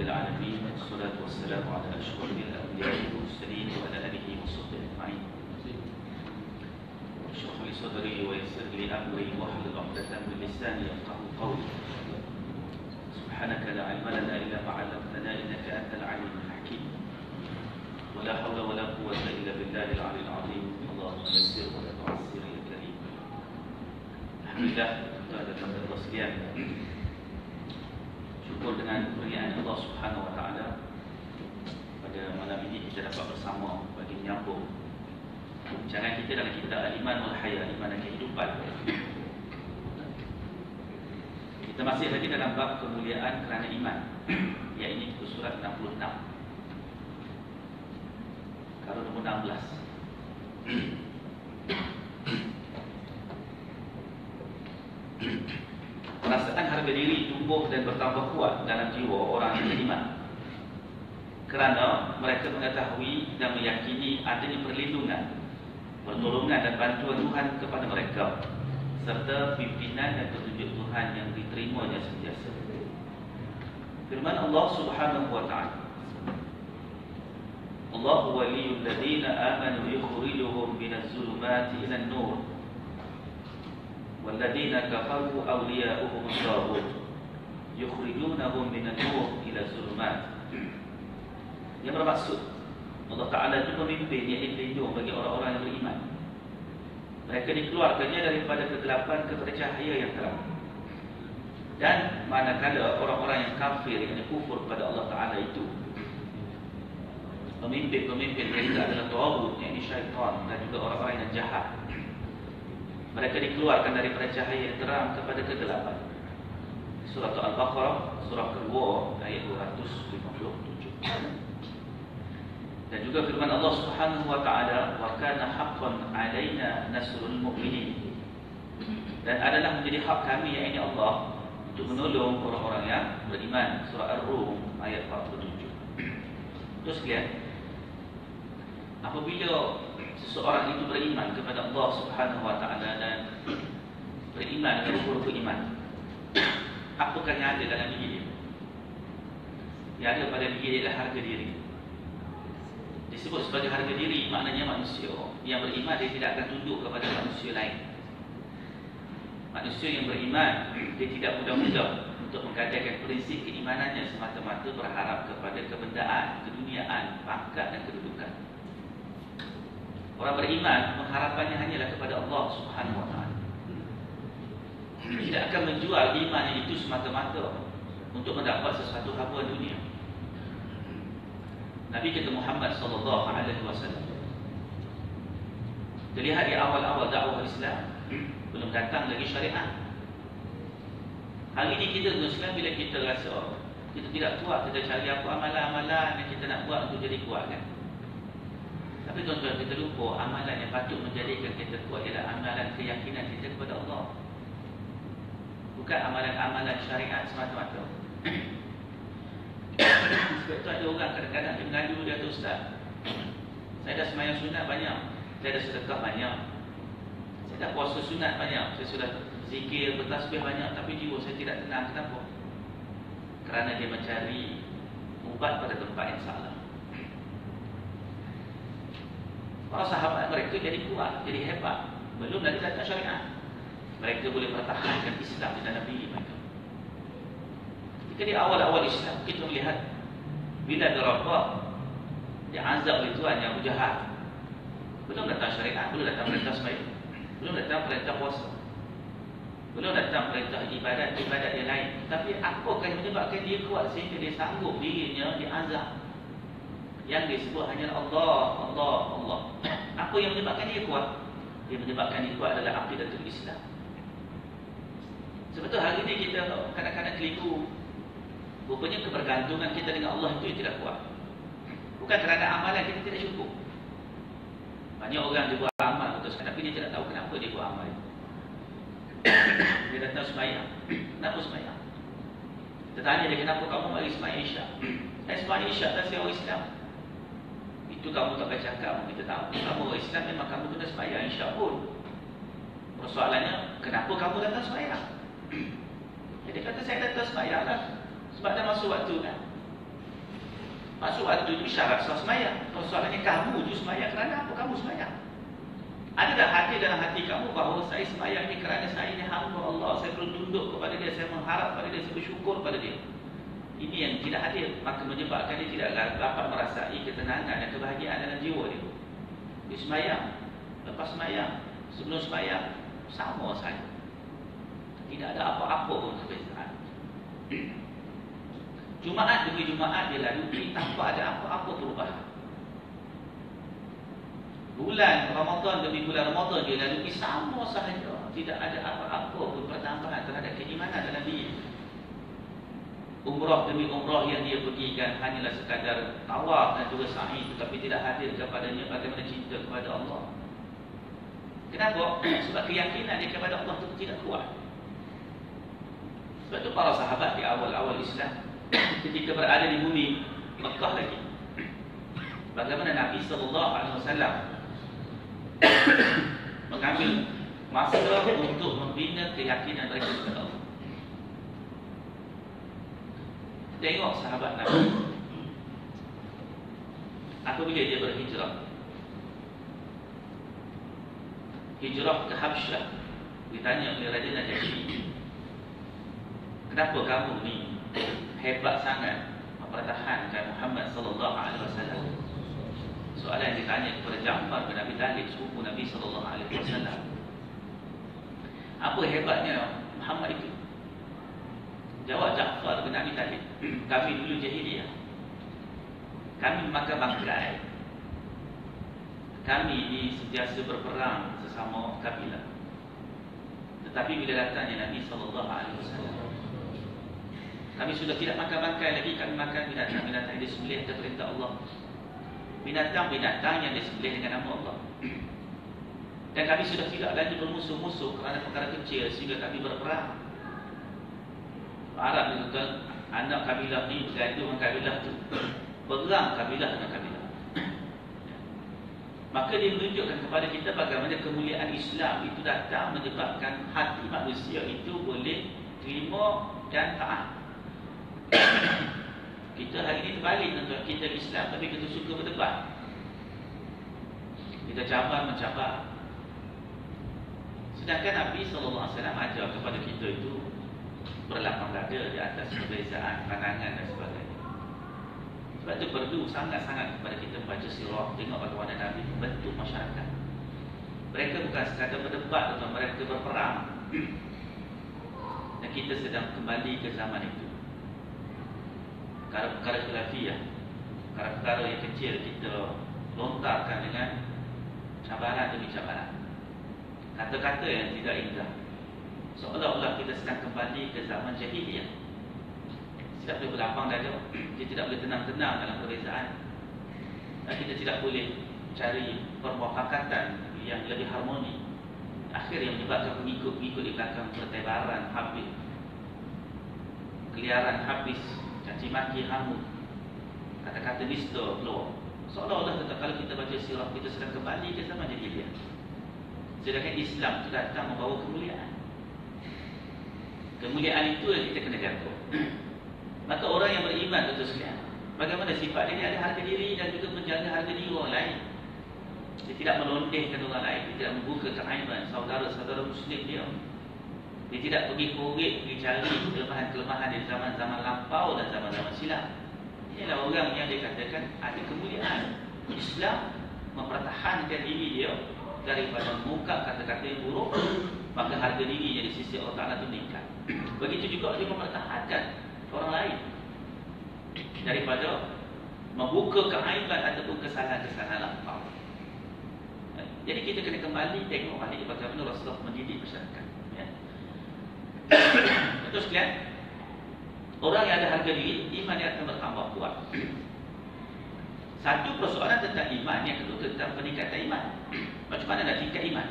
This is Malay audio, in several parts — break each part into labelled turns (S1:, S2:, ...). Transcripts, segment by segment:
S1: العالمين والصلاة والسلام على أشرف الأنبياء والمرسلين وعلى آله وصحبه أجمعين. اشرح لي صدري ويسر لي أمري واحلل عقدة من لساني يفقهوا قولي. سبحانك لا علم لنا إلا ما علمتنا إنك أنت العليم الحكيم. ولا حول ولا قوة إلا بالله العلي العظيم. اللهم يسر ولا تعسر يا كريم. Alhamdulillah, kita ada tanda sekalian. Syukur dengan kurniaan Allah Subhanahu Wa Taala, pada malam ini kita dapat bersama bagi menyambung bincang kita dalam kitab Al-Iman wal Haya, iman dan kehidupan. Kita masih lagi dalam bab kemuliaan kerana iman, iaitu surat 66, kalau nombor 16. Perasaan harga diri tumbuh dan bertambah kuat dalam jiwa orang yang beriman, kerana mereka mengetahui dan meyakini adanya perlindungan, pertolongan dan bantuan Tuhan kepada mereka, serta pimpinan dan petunjuk Tuhan yang diterimanya sentiasa. Firman Allah Subhanahu Wa Taala, Allahu waliyul ladzina amanu yukhrijuhum minaz zulumati ilan nur والذين كفروا أولياؤهم الطاغوت يخرجونهم من النور إلى الظلمات. Yang bermaksud Allah Ta'ala itu pemimpin yang pelindung bagi orang-orang yang beriman. Mereka dikeluarkannya daripada kegelapan kepada cahaya yang terang. Dan manakala orang-orang yang kafir, yang kufur kepada Allah Ta'ala itu, pemimpin-pemimpin mereka adalah taghut, yakni syaitan, dan juga orang-orang yang jahat, mereka dikeluarkan daripada cahaya yang terang kepada kegelapan. Surah Al-Baqarah, surah kedua, ayat 257. Dan juga firman Allah Subhanahu Wa Taala, wa kana haqqan 'alaina nasrul mu'minin. Dan adalah menjadi hak kami, yakni Allah, untuk menolong orang-orang yang beriman. Surah Ar-Rum, ayat 47. Terus sekalian, apabila seseorang itu beriman kepada Allah Subhanahu Wa Taala dan beriman dengan huruf iman, apakah yang ada dalam diri dia? Yang ada pada diri dia adalah harga diri. Disebut sebagai harga diri, maknanya manusia yang beriman dia tidak akan tunduk kepada manusia lain. Manusia yang beriman dia tidak mudah-mudah untuk menggadaikan prinsip keimanannya semata-mata berharap kepada kebendaan, keduniaan, pangkat dan kedudukan. Orang beriman pengharapannya hanyalah kepada Allah Subhanahu Wa Taala. Tidak akan menjual imannya itu semata-mata untuk mendapat sesuatu habuan dunia. Nabi kita Muhammad sallallahu alaihi wasallam, terlihat di awal-awal dakwah Islam, belum datang lagi syariat. Hari ini kita Muslim, bila kita rasa kita tidak kuat, kita cari apa amalan-amalan yang kita nak buat untuk jadi kuat, kan? Tapi tuan-tuan, kita lupa amalan yang patut menjadikan kita kuat ialah amalan keyakinan kita kepada Allah, bukan amalan-amalan syariat semata-mata. Sebab tu ada orang kadang-kadang dia mengadu, dia kata, Ustaz, saya dah sembahyang sunat banyak, saya dah sedekah banyak, saya dah puasa sunat banyak, saya sudah zikir, bertasbih banyak, tapi jiwa saya tidak tenang. Kenapa? Kerana dia mencari ubat pada tempat yang salah. Para sahabat mereka jadi kuat, jadi hebat, belum lagi datang syariat. Mereka boleh pertahankan Islam di dalam diri mereka. Ketika di awal-awal Islam, kita melihat bila Rabah diazab oleh Tuhan yang jahat, belum datang syariat, belum datang perintah sembahyang, belum datang perintah puasa, belum datang perintah ibadat-ibadat yang lain. Tapi apakah yang menyebabkan dia kuat sehingga dia sanggup dirinya diazab? Yang disebut hanya Allah, Allah, Allah. Apa yang menyebabkan dia kuat? Yang menyebabkan dia kuat adalah aqidatul Islam. Sebetulnya hari ini kita kadang-kadang keliru. Rupanya kebergantungan kita dengan Allah itu yang tidak kuat. Bukan kerana amalan kita tidak cukup. Banyak orang dia buat amal betul sekali, tapi dia tidak tahu kenapa dia buat amal. Dia datang sembahyang. Kenapa sembahyang? Kita tanya dia, kenapa kamu mari sembahyang Isyak? Saya sembahyang Isyak tak saya orang Islam. Itu kamu tak payah cakap, kita tahu. Kamu orang Islam, memang kamu kena sembahyang Isyak pun. Persoalannya, kenapa kamu datang sembahyang? Jadi kata, saya datang sembahyang lah, sebab dah masuk waktu, kan? Masuk waktu itu syarat sah semayang. Kalau soalannya kamu tu semayang kerana apa kamu semayang? Adakah hadir dalam hati kamu bahawa saya semayang ini kerana saya ini hamba Allah, saya perlu tunduk kepada dia, saya mengharap pada dia, saya bersyukur pada dia? Ini yang tidak hadir, maka menyebabkan dia tidak dapat merasai ketenangan dan kebahagiaan dalam jiwa dia. Dia semayang, lepas semayang, sebelum semayang, sama saja. Tidak ada apa-apa pun perbezaan. Jumaat demi Jumaat dia lalui tanpa ada apa-apa perubahan. Bulan Ramadan demi bulan Ramadan dia lalui sama sahaja. Tidak ada apa-apa pun pertambahan terhadap keimanan dalam diri. Umrah demi umrah yang dia pergikan hanyalah sekadar tawaf dan juga sa'i, tetapi tidak hadir kepadanya bagaimana cinta kepada Allah. Kenapa? Sebab keyakinan dia kepada Allah itu tidak kuat. Sebab itu para sahabat di awal-awal Islam ketika berada di bumi Mekah lagi, bagaimana Nabi SAW mengambil masa untuk membina keyakinan mereka kepada Allah. Tengok sahabat Nabi apabila dia berhijrah, hijrah ke Habsyah, ditanya oleh Raja Najasyi, kenapa kamu ni hebat sangat mempertahankan Muhammad sallallahu alaihi wasallam? Soalan yang ditanya kepada Ja'far bin Abi Talib, sepupu Nabi sallallahu alaihi wasallam. Apa hebatnya Muhammad itu? Jawab Ja'far bin Abi Talib, kami dulu jahiliyah, kami makan bangkai, kami ini sentiasa berperang sesama kabilah. Tetapi bila datangnya Nabi sallallahu alaihi wasallam, kami sudah tidak makan bangkai lagi, kami makan binatang-binatang yang disembelih atas perintah Allah. Binatang-binatang yang disembelih dengan nama Allah. Dan kami sudah tidak lagi bermusuh-musuh kerana perkara kecil sehingga kami berperang. Arab ni tuan, anak kabilah ni bergaduh dengan kabilah tu, perang kabilah dengan kabilah. Maka dia menunjukkan kepada kita bagaimana kemuliaan Islam itu datang menyebabkan hati manusia itu boleh terima dan taat. Kita hari ini terbalik tuan-tuan, kita Islam tapi kita suka berdebat. Kita mencabar. Sedangkan Nabi SAW ajar kepada kita itu berlapang dada di atas perbezaan pandangan dan sebagainya. Sebab itu perlu sangat-sangat kepada kita membaca sirah, tengok bagaimana Nabi membentuk masyarakat. Mereka bukan sekadar berdebat, tuan, mereka berperang. Dan kita sedang kembali ke zaman itu. Perkara-perkara khilafiyah, perkara-perkara yang kecil kita lontarkan dengan cabaran demi cabaran, kata-kata yang tidak indah, seolah-olah kita sedang kembali ke zaman jahiliyah. Tidak boleh berlapang dada, kita tidak boleh tenang-tenang dalam perbezaan, dan kita tidak boleh cari permufakatan yang lebih harmoni. Akhir yang menyebabkan pengikut-pengikut di belakang pertebaran habis, keliaran habis, caci maki hamut, kata-kata nista keluar. Seolah-olah kalau kita baca sirah, kita sedang kembali ke zaman jahiliyah. Sedangkan Islam itu datang membawa kemuliaan. Kemuliaan itu yang kita kena jaga. Maka orang yang beriman tentu sekalian, bagaimana sifat dia ada harga diri dan juga menjaga harga diri orang lain. Dia tidak melondehkan orang lain, dia tidak membuka keaiban saudara-saudara Muslim dia. Dia tidak pergi korek, pergi cari kelemahan-kelemahan di zaman-zaman lampau dan zaman-zaman silam. Inilah orang yang dia katakan ada kemuliaan. Islam mempertahankan diri dia daripada mengungkap kata-kata yang buruk, maka harga dirinya di sisi Allah Ta'ala itu meningkat. Begitu juga dia mempertahankan orang lain daripada membuka keaiban ataupun kesalahan-kesalahan lampau. Jadi kita kena kembali tengok balik bagaimana Rasulullah mendidik masyarakat. Betul sekalian, orang yang ada harga diri, iman dia akan bertambah kuat. Satu persoalan tentang iman, yang kedua tentang peningkatan iman. Macam mana nak tingkat iman?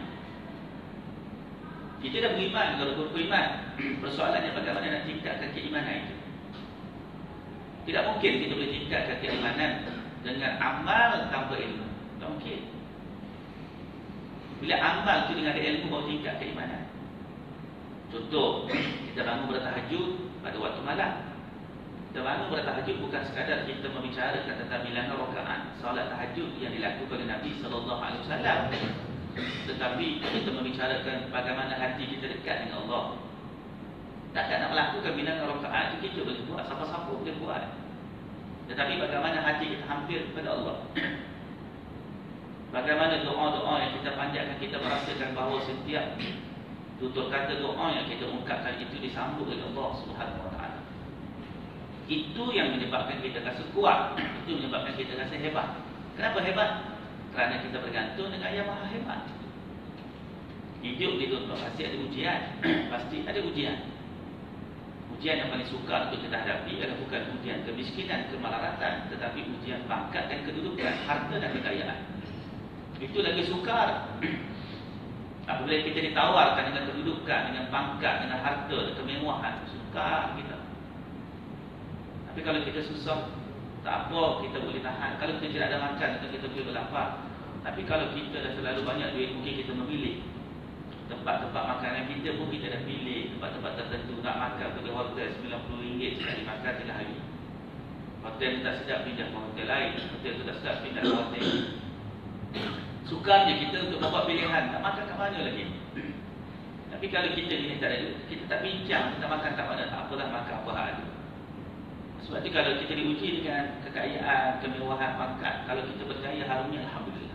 S1: Kita dah beriman, kalau beriman, persoalannya bagaimana nak tingkatkan keimanan itu. Tidak mungkin kita boleh tingkatkan keimanan dengan amal tanpa ilmu. Tak mungkin. Bila amal itu dengan ada ilmu baru tingkat keimanan. Contoh, kita bangun bertahajud pada waktu malam. Kita bangun bertahajud bukan sekadar kita membicarakan tentang bilangan rakaat solat tahajud yang dilakukan oleh Nabi SAW, tetapi kita membicarakan bagaimana hati kita dekat dengan Allah. Takkan nak melakukan bilangan rakaat itu kita boleh buat, siapa-siapa boleh buat. Tetapi bagaimana hati kita hampir kepada Allah. Bagaimana doa-doa yang kita panjatkan, kita merasakan bahawa setiap tutur kata doa yang kita ungkapkan itu disambut oleh Allah Subhanahu Wa Taala. Itu yang menyebabkan kita rasa kuat. Itu menyebabkan kita rasa hebat. Kenapa hebat? Kerana kita bergantung dengan Yang Maha Hebat. Hidup ni tuan-tuan, pasti ada ujian. Pasti ada ujian. Ujian yang paling sukar untuk kita hadapi adalah bukan ujian kemiskinan, kemelaratan, tetapi ujian pangkat dan kedudukan, harta dan kekayaan. Itu lagi sukar. Apabila kita ditawarkan dengan kedudukan, dengan pangkat, dengan harta, dengan kemewahan, sukar kita. Tapi kalau kita susah, tak apa, kita boleh tahan. Kalau kita tidak ada makan, kita boleh berlapar. Tapi kalau kita dah terlalu banyak duit, mungkin kita memilih tempat-tempat makanan kita pun kita dah pilih. Tempat-tempat tertentu nak makan pergi hotel RM90 sekali makan 3 hari. Hotel ni tak sedap, pindah ke hotel lain. Hotel tu tak sedap, pindah ke hotel ni. Sukarnya kita untuk membuat pilihan, nak makan kat mana lagi. Tapi kalau kita ni tak ada duit, kita tak bincang, kita makan kat mana, tak apalah, makan apa ada. Sebab itu kalau kita diuji dengan kekayaan, kemewahan, pangkat, kalau kita berjaya harumnya, Alhamdulillah.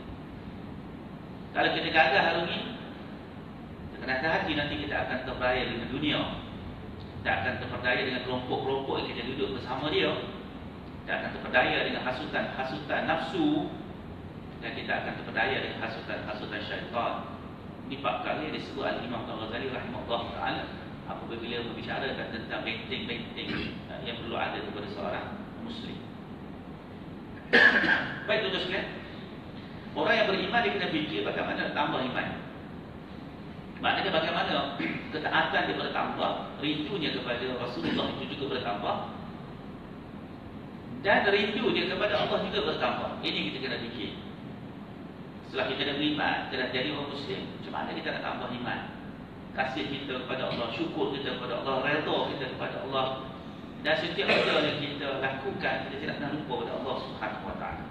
S1: Kalau kita gagal harumnya, dengan hati nanti kita akan terperdaya dengan dunia. Kita akan terperdaya dengan kelompok-kelompok yang kita duduk bersama dia. Kita akan terperdaya dengan hasutan nafsu. Dan kita akan terperdaya dengan hasutan syaitan. Ini 4 kali disebut Al-Imam Al-Ghazali rahimahullah ta'ala apabila membicarakan tentang benteng-benteng yang perlu ada kepada seorang Muslim. Baik tuan-tuan sekalian, orang yang beriman dia kena fikir bagaimana tambah iman. Maknanya bagaimana ketaatan dia bertambah, rindunya kepada Rasulullah itu juga bertambah, dan rindu dia kepada Allah juga bertambah. Ini kita kena fikir. Setelah kita dah beriman, kita dah jadi orang Muslim, macam mana kita nak tambah iman? Kasih kita kepada Allah, syukur kita kepada Allah, redha kita kepada Allah. Dan setiap benda yang kita lakukan, kita tidak pernah lupa kepada Allah Subhanahu Wa Taala.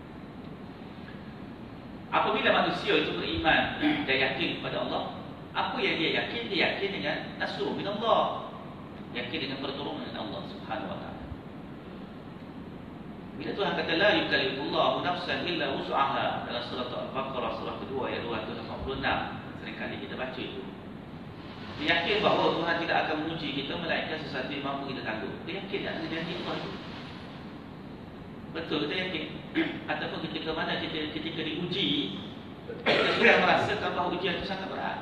S1: Apabila manusia itu beriman dan yakin kepada Allah, apa yang dia yakin? Dia yakin dengan nasrul min Allah, yakin dengan pertolongan Allah Subhanahu Wa Taala. Bila Tuhan kata la yukallifullahu nafsan illa wus'aha dalam surah Al-Baqarah surah kedua ayat 286, seringkali kita baca itu. Dia yakin bahawa Tuhan tidak akan menguji kita melainkan sesuatu yang mampu kita tanggung. Dia yakin dengan janji Tuhan itu. Betul, kita yakin. Ataupun ketika mana ketika diuji, kita sudah merasakan bahawa ujian itu sangat berat.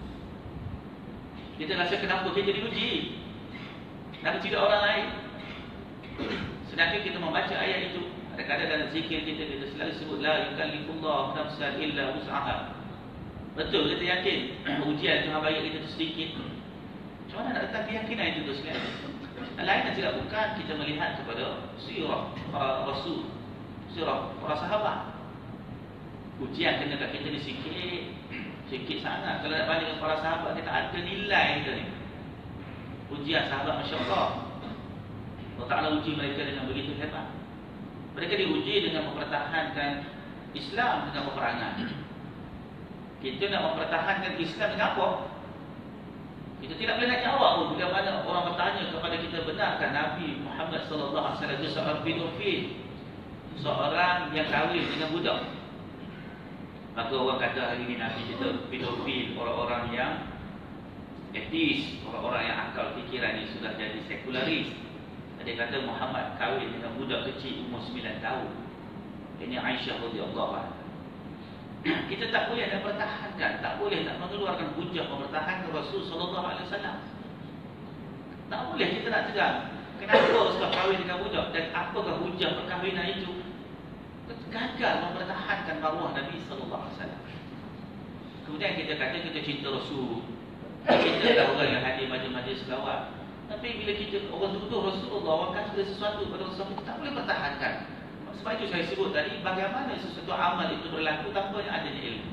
S1: Kita rasa kenapa kita diuji, dan tidak orang lain. Sedangkan kita membaca ayat itu, kadang-kadang dalam zikir kita selalu sebut la yukallifullahu nafsan illa wus'aha. Betul, kita yakin ujian Tuhan bagi kita itu sedikit. Macam mana nak letak keyakinan itu tu sekalian? Lain tidak bukan kita melihat kepada sirah para rasul, sirah para sahabat. Ujian kena kat kita ni sikit sangat. Kalau nak banding dengan para sahabat, kita ada nilai kita ni. Ujian sahabat, Masya Allah, Allah Ta'ala uji mereka dengan begitu hebat. Mereka diuji dengan mempertahankan Islam dengan peperangan. Kita nak mempertahankan Islam dengan apa? Kita tidak boleh nak jawab pun bila mana orang bertanya kepada kita, benarkah Nabi Muhammad SAW itu seorang pedofil, seorang yang kahwin dengan budak? Maka orang kata hari ini Nabi kita pedofil, orang-orang yang etis, orang-orang yang akal fikiran ini sudah jadi sekularis. Dia kata Muhammad kahwin dengan budak kecil umur 9 tahun. Ini Aisyah radhiyallahu anha. Kita tak boleh nak pertahankan, tak boleh nak mengeluarkan hujah mempertahankan Rasul sallallahu alaihi wasallam. Tak boleh kita nak tegang. Kenapa suka kahwin dengan budak dan apakah hujah perkahwinan itu? Gagal mempertahankan maruah Nabi sallallahu alaihi wasallam. Kemudian kita kata kita cinta Rasul. Kita adalah orang yang hadir majlis-majlis selawat. Tapi bila kita orang tuduh Rasulullah, orang kata sesuatu pada Rasulullah, kita tak boleh pertahankan. Sebab itu saya sebut tadi, bagaimana sesuatu amal itu berlaku tanpa adanya ilmu.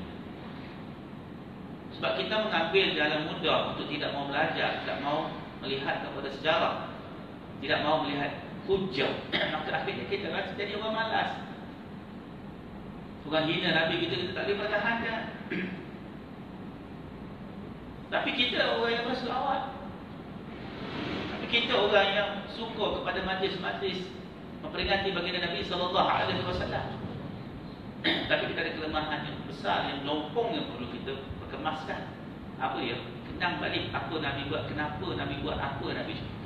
S1: Sebab kita mengambil jalan mudah untuk tidak mau belajar, tidak mau melihat kepada sejarah, tidak mau melihat hujah, maka akhirnya kita rasa jadi orang malas. Orang hina Nabi kita tak boleh pertahankan. Tapi kita orang yang berselawat. Tapi kita orang yang suka kepada majlis-majlis memperingati baginda Nabi SAW. Tapi kita ada kelemahan yang besar, yang melompong yang perlu kita perkemaskan. Apa dia? Kenang balik apa Nabi buat, kenapa Nabi buat, apa Nabi cerita.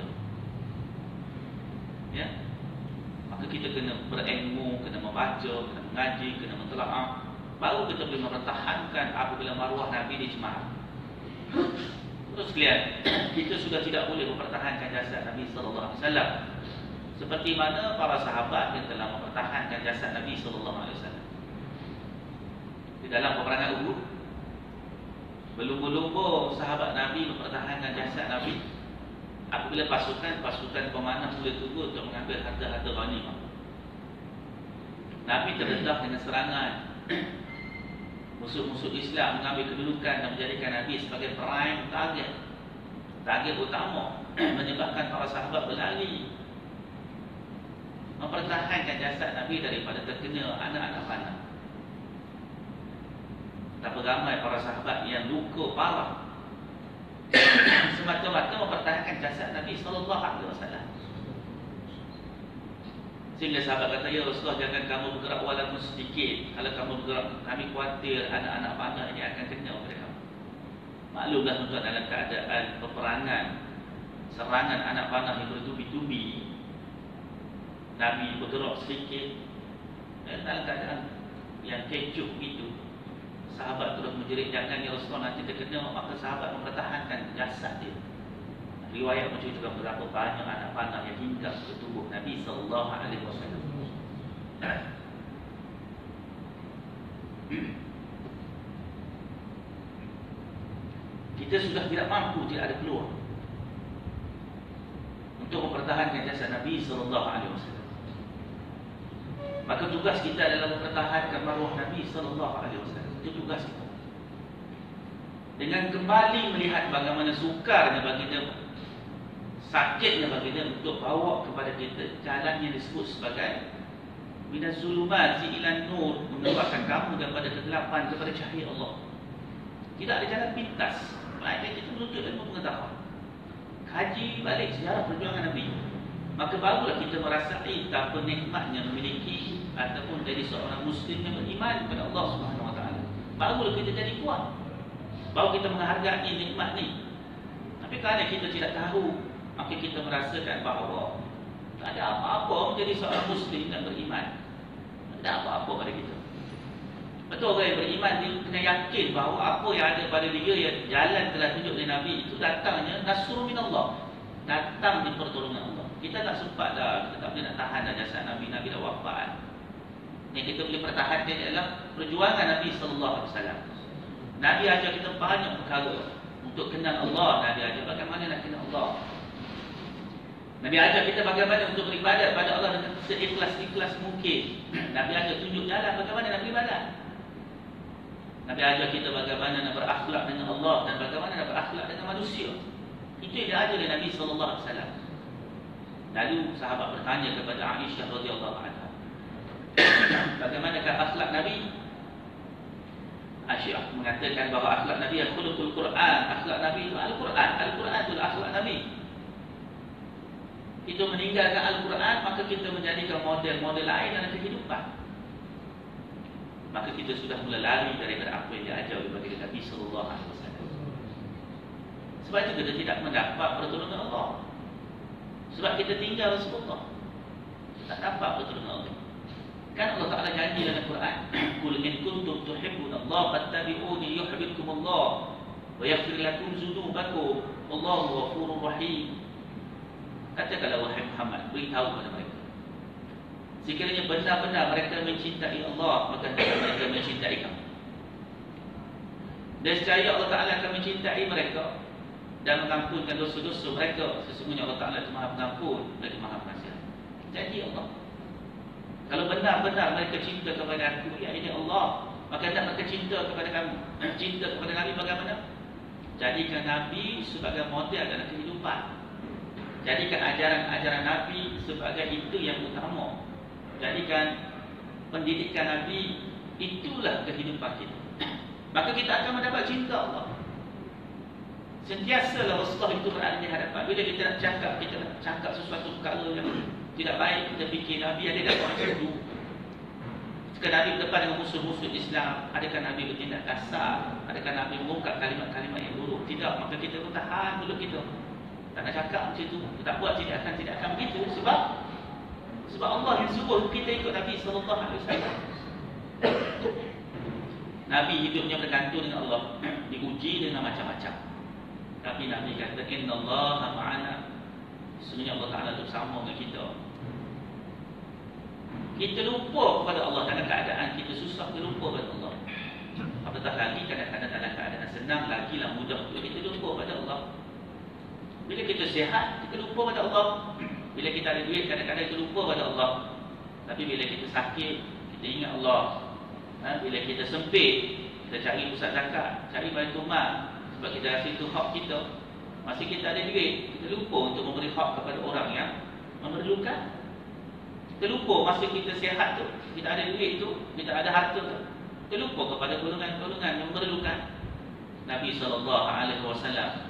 S1: Ya? Maka kita kena berilmu, kena membaca, kena mengaji, kena mentelaah. Baru kita boleh mempertahankan apabila maruah Nabi dicemar. Terus sekalian, kita sudah tidak boleh mempertahankan jasad Nabi SAW seperti mana para sahabat yang telah mempertahankan jasad Nabi SAW. Di dalam peperangan Uhud, berlumba-lumba sahabat Nabi mempertahankan jasad Nabi. Apabila pasukan pemanah mula turun untuk mengambil harta-harta ghanimah, Nabi terdedah dengan serangan. Musuh-musuh Islam mengambil kedudukan dan menjadikan Nabi sebagai prime target utama, menyebabkan para sahabat berlari mempertahankan jasad Nabi daripada terkena anak-anak panah. Betapa ramai para sahabat yang luka parah semata-mata mempertahankan jasad Nabi SAW. Sehingga sahabat kata, ya Rasulullah, jangan kamu bergerak walaupun sedikit. Kalau kamu bergerak, kami khawatir anak-anak panah ini akan kena kepada kamu. Maklumlah tuan-tuan, dalam keadaan peperangan, serangan anak panah yang bertubi-tubi, Nabi bergerak sedikit, dalam keadaan yang kecoh begitu, sahabat terus menjerit, jangan ya Rasulullah nanti terkena. Maka sahabat mempertahankan jasad dia. Riwayat menceritakan berapa banyak anak panah yang hinggap ke tubuh Nabi SAW. Kita sudah tidak mampu, tidak ada peluang untuk mempertahankan jasad Nabi SAW. Maka tugas kita adalah mempertahankan maruah Nabi SAW. Itu tugas kita. Dengan kembali melihat bagaimana sukarnya baginda, sakitnya baginda untuk bawa kepada kita jalan yang disebut sebagai minaz zulumati ilan nur, mengeluarkan kamu daripada kegelapan kepada cahaya Allah. Tidak ada jalan pintas, melainkan kita menuntut ilmu pengetahuan, kaji balik sejarah perjuangan Nabi. Maka barulah kita merasai betapa nikmatnya memiliki ataupun jadi seorang Muslim yang beriman kepada Allah SWT. Barulah kita jadi kuat, baru kita menghargai nikmat ni. Tapi kerana kita tidak tahu, maka kita merasakan bahawa tak ada apa-apa menjadi seorang Muslim dan beriman. Tak ada apa-apa pada kita. Betul, orang yang beriman dia kena yakin bahawa apa yang ada pada dia, yang jalan telah tunjuk oleh Nabi, itu datangnya nasrul minallah, datang di pertolongan Allah. Kita tak sempat dah, kita tak boleh nak tahan dah jasad Nabi. Nabi dah wafat. Yang kita boleh pertahankan adalah perjuangan Nabi SAW. Nabi ajar kita banyak perkara untuk kenal Allah. Nabi ajar bagaimana nak kenal Allah. Nabi ajar kita bagaimana untuk beribadat pada Allah dengan seikhlas-ikhlas mungkin. Nabi ajar tunjuk jalan bagaimana nak beribadat. Nabi ajar kita bagaimana nak berakhlak dengan Allah dan bagaimana nak berakhlak dengan manusia. Itu yang diajar oleh Nabi SAW. Lalu sahabat bertanya kepada Aisyah radhiyallahu anha, bagaimanakah akhlak Nabi? Aisyah mengatakan bahawa akhlak Nabi adalah khuluqul Quran. Akhlak Nabi itu Al-Quran. Al-Quran itu akhlak Nabi. Itu meninggalkan Al-Quran, maka kita menjadikan model-model lain dalam kehidupan. Maka kita sudah mula lari daripada apa yang diajar oleh baginda Nabi SAW. Sebab itu kita tidak mendapat pertolongan Allah. Sebab kita tinggal Rasulullah, tak dapat pertolongan Allah. Kan Allah Ta'ala janji dalam Quran, Qul in kuntum tuhibbunallaha fattabi'uni yuhibbukumullah wa yaghfir lakum dzunubakum wallahu ghafurur rahim. Katakanlah wahai Muhammad, beritahu kepada mereka, sekiranya benar-benar mereka mencintai Allah, maka mereka mencintai kamu. Dan secaya Allah Ta'ala akan mencintai mereka dan mengampunkan dosa-dosa mereka. Sesungguhnya Allah Ta'ala itu Maha Pengampun lagi Maha Pengasih. Janji Allah. Kalau benar-benar mereka cinta kepada aku, ya ini Allah, maka tak mereka cinta kepada kamu. Cinta kepada Nabi bagaimana? Jadikan Nabi sebagai model dalam kehidupan. Jadikan ajaran-ajaran Nabi sebagai itu yang utama. Jadikan pendidikan Nabi itulah kehidupan kita. Maka kita akan mendapat cinta Allah. Sentiasalah Rasulullah itu berada di hadapan. Bila kita nak cakap sesuatu perkara yang tidak baik, kita fikir Nabi ada tak orang macam Sekadar Nabi berdepan dengan musuh-musuh Islam, adakah Nabi bertindak kasar? Adakah Nabi mengungkap kalimat-kalimat yang buruk? Tidak, maka kita pun tahan mulut kita. Tak nak cakap macam itu, tak buat tindakan begitu. Sebab Allah yang suruh kita ikut Nabi SAW. Nabi hidupnya bergantung dengan Allah, diuji dengan macam-macam. Tapi Nabi kata, Innallaha ma'ana. Sebenarnya Allah Ta'ala itu sama dengan kita. Kita lupa kepada Allah dalam keadaan kita susah, kita lupa kepada Allah. Apatah lagi kadang-kadang dalam keadaan senang, lagilah mudah tu kita lupa kepada Allah. Bila kita sihat, kita lupa pada Allah. Bila kita ada duit, kadang-kadang kita lupa pada Allah. Tapi bila kita sakit, kita ingat Allah. Bila kita sempit, kita cari pusat zakat, cari baitul mal, sebab kita rasa itu hak kita. Masih kita ada duit, kita lupa untuk memberi hak kepada orang yang memerlukan. Kita lupa masa kita sihat tu, kita ada duit tu, kita ada harta tu, kita lupa kepada golongan-golongan yang memerlukan. Nabi SAW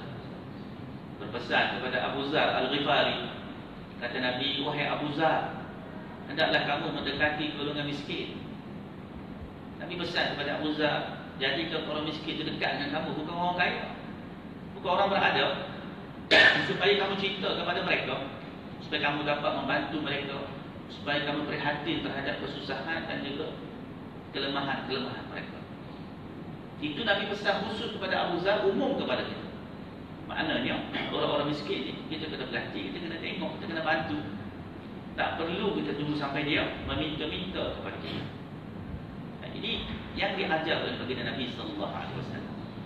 S1: berpesan kepada Abu Zar Al-Ghifari. Kata Nabi, wahai Abu Zar, hendaklah kamu mendekati golongan miskin. Nabi pesan kepada Abu Zar, jadikan orang miskin itu dekat dengan kamu, bukan orang kaya, bukan orang berada, supaya kamu cinta kepada mereka, supaya kamu dapat membantu mereka, supaya kamu prihatin terhadap kesusahan dan juga kelemahan-kelemahan mereka. Itu Nabi pesan khusus kepada Abu Zar, umum kepada kita. Maknanya orang-orang miskin ni kita kena berhati, kita kena tengok, kita kena bantu. Tak perlu kita tunggu sampai dia meminta-minta kepada kita. Ini yang diajar oleh baginda Nabi SAW.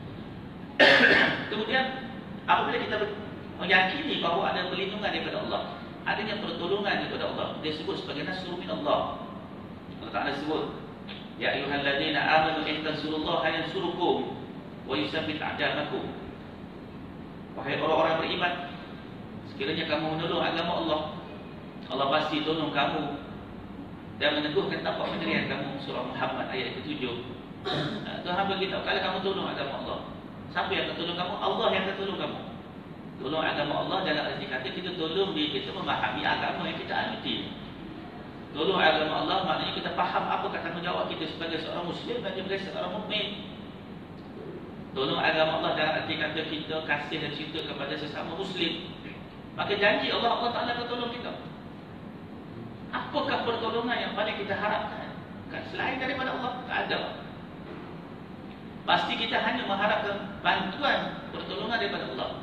S1: Kemudian apabila kita meyakini bahawa ada perlindungan daripada Allah, adanya pertolongan daripada Allah, dia sebut sebagai nasrul min Allah. Allah Ta'ala sebut, ya ayyuhalladzina amanu in tansurullaha yansurukum wa yusabbit a'damakum. Wahai orang-orang beriman, sekiranya kamu menolong agama Allah, Allah pasti tolong kamu dan meneguhkan tapak pendirian kamu. Surah Muhammad ayat ke-7. Tuhan beritahu, kalau kamu tolong agama Allah, siapa yang akan tolong kamu? Allah yang akan tolong kamu. Tolong agama Allah dalam arti kata kita tolong diri kita memahami agama yang kita anuti. Tolong agama Allah maknanya kita faham apa tanggungjawab kita sebagai seorang Muslim dan juga seorang mukmin. Tolong agama Allah dalam arti kata kita kasih dan cinta kepada sesama Muslim. Maka janji Allah Ta'ala akan tolong kita. Apakah pertolongan yang paling kita harapkan? Selain daripada Allah, tak ada. Pasti kita hanya mengharapkan bantuan, pertolongan daripada Allah.